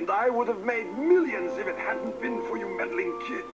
And I would have made millions if it hadn't been for you meddling kids.